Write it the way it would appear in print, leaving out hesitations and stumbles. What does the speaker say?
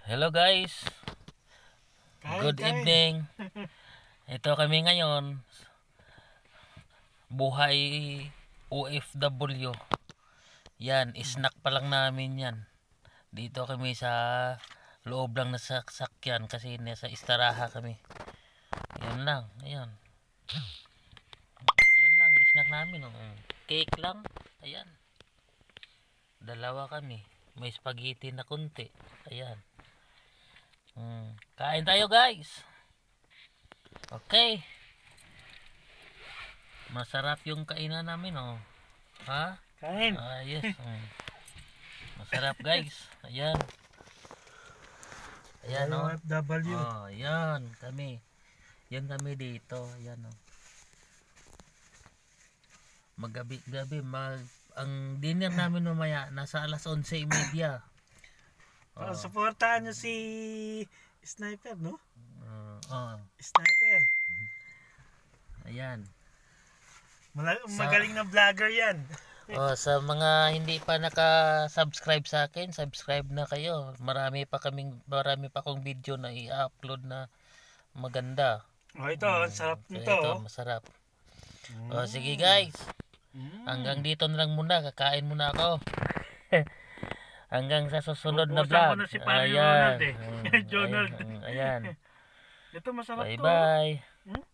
Hello guys, good evening. Ito kami ngayon, buhay OFW. Yan, snack pa lang namin yan. Dito kami sa loob lang na sasakyan kasi nasa istaraha kami. Yan lang, ayan. Yan lang, snack namin. Cake lang, ayan. Dalawa kami, may spaghetti na kunti, ayan. Kain tayo guys. Okay. Masarap yung kainan namin Ha? Kain. Yes. Masarap guys. Ayan. Ayan OFW. Ayan kami. Yan kami dito. Ayan Magabi-gabi ang dinner namin mamaya nasa alas 11:30. Suportahan nyo si Sniper, no? Sniper. Ayan. Magaling na vlogger yan. Sa mga hindi pa naka-subscribe sa akin, subscribe na kayo. Marami pa akong video na i-upload na maganda. Ito, ang sarap nito. Ito, masarap. Sige guys. Hanggang dito na lang muna, kakain muna ako. Hanggang sa susunod na vlog. Na si Ronald, Jonald. Ayan. Ito masarap bye.